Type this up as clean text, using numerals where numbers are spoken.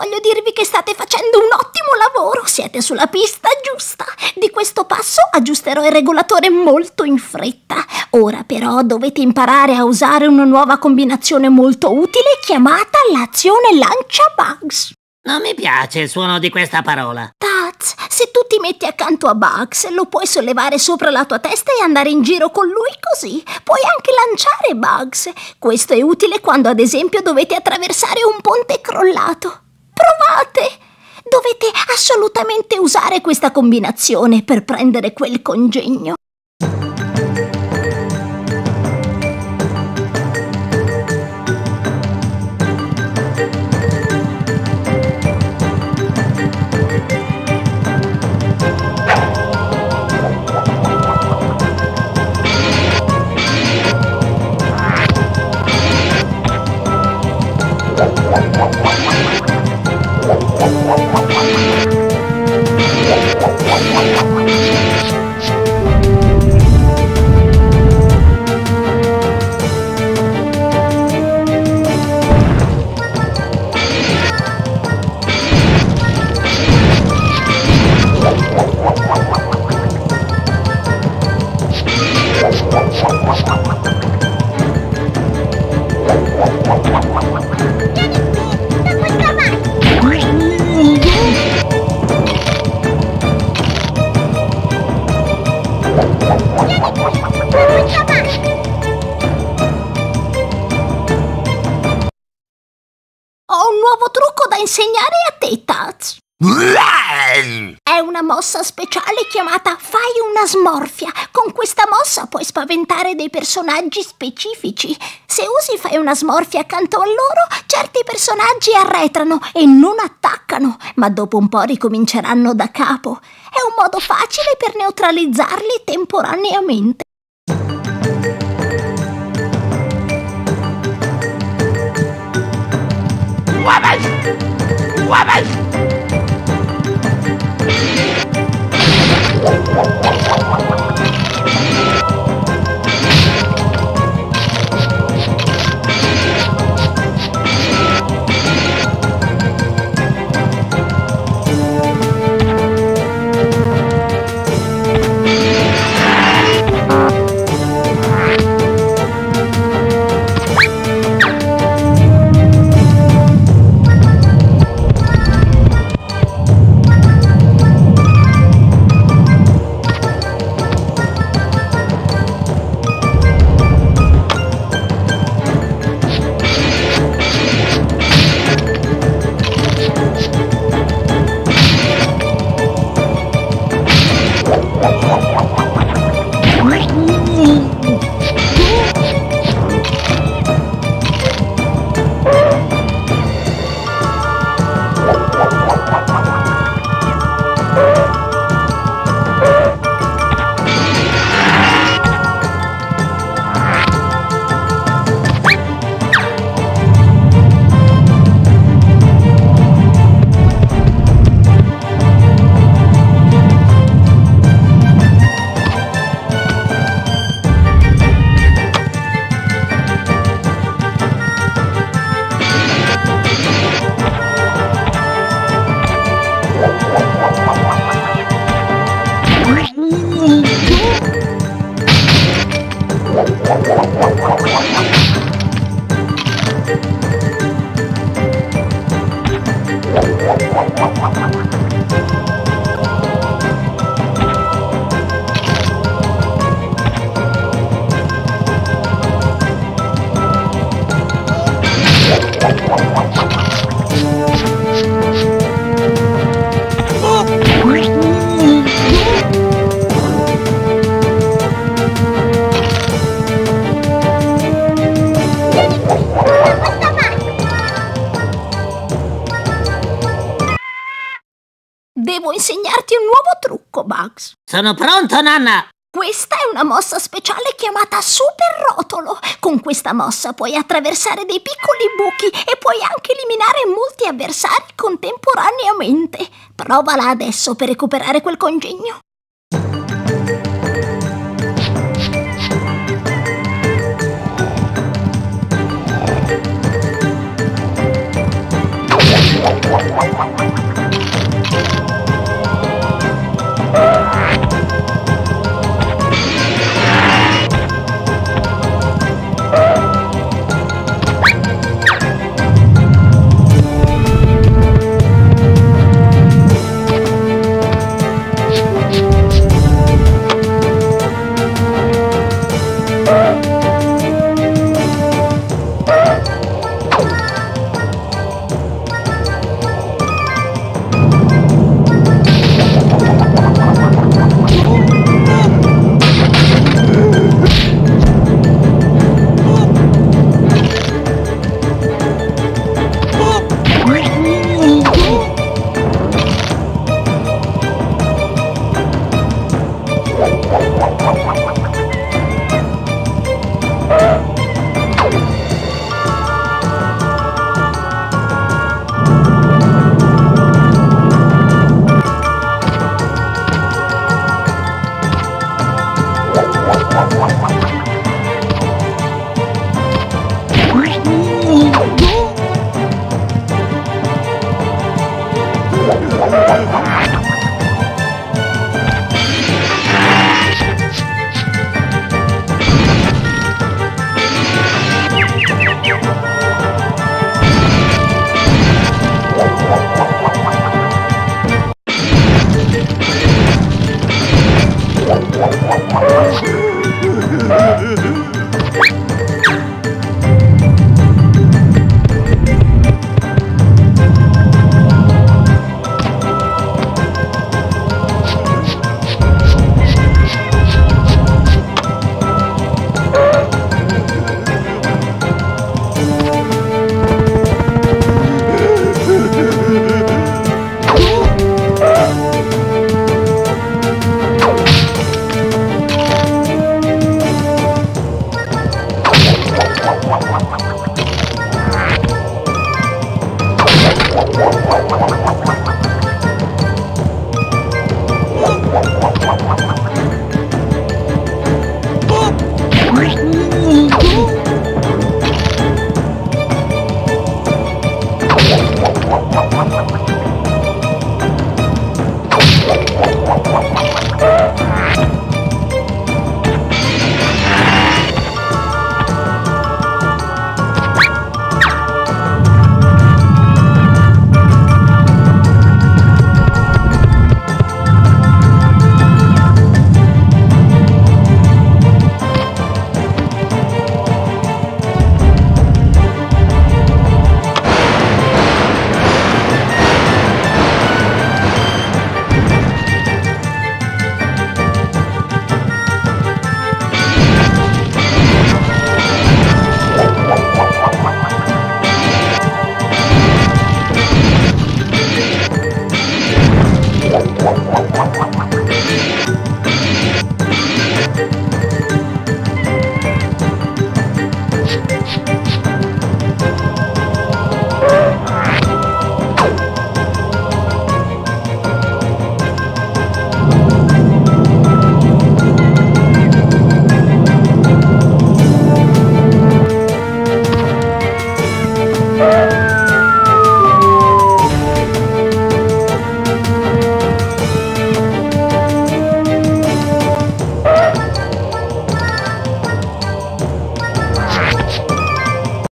voglio dirvi che state facendo un ottimo lavoro, siete sulla pista giusta. Di questo passo aggiusterò il regolatore molto in fretta. Ora però dovete imparare a usare una nuova combinazione molto utile chiamata l'azione lancia Bugs. Non mi piace il suono di questa parola. Taz, se tu ti metti accanto a Bugs, lo puoi sollevare sopra la tua testa e andare in giro con lui così. Puoi anche lanciare Bugs. Questo è utile quando, ad esempio, dovete attraversare un ponte crollato. Provate! Dovete assolutamente usare questa combinazione per prendere quel congegno. Ho un nuovo trucco da insegnare a te, Taz. È una mossa speciale chiamata Fai una smorfia. Con questa mossa puoi spaventare dei personaggi specifici. Se usi Fai una smorfia accanto a loro, certi personaggi arretrano e non attaccano, ma dopo un po' ricominceranno da capo. È un modo facile per neutralizzarli temporaneamente. Devo insegnarti un nuovo trucco, Bugs. Sono pronto, nonna! Questa è una mossa speciale chiamata Super Rotolo. Con questa mossa puoi attraversare dei piccoli buchi e puoi anche eliminare molti avversari contemporaneamente. Provala adesso per recuperare quel congegno.